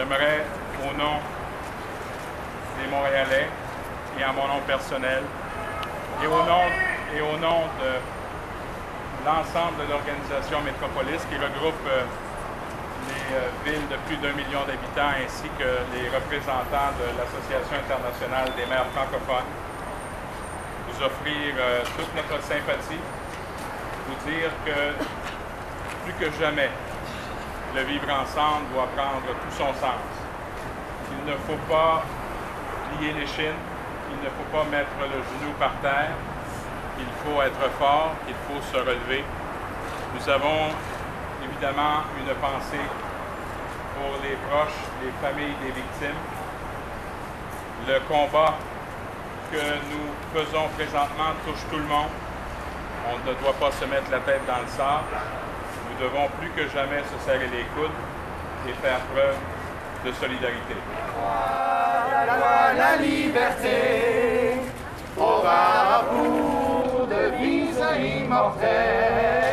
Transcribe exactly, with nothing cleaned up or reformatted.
J'aimerais, au nom des Montréalais et à mon nom personnel, et au nom, et au nom de l'ensemble de l'organisation Métropolis qui regroupe euh, les euh, villes de plus d'un million d'habitants ainsi que les représentants de l'Association internationale des maires francophones, vous offrir euh, toute notre sympathie, vous dire que plus que jamais, le vivre ensemble doit prendre tout son sens. Il ne faut pas plier l'échine, il ne faut pas mettre le genou par terre, il faut être fort, il faut se relever. Nous avons évidemment une pensée pour les proches, les familles des victimes. Le combat que nous faisons présentement touche tout le monde. On ne doit pas se mettre la tête dans le sable. Nous devons plus que jamais se serrer les coudes et faire preuve de solidarité. La loi, la liberté, au va à bout de vies immortelles.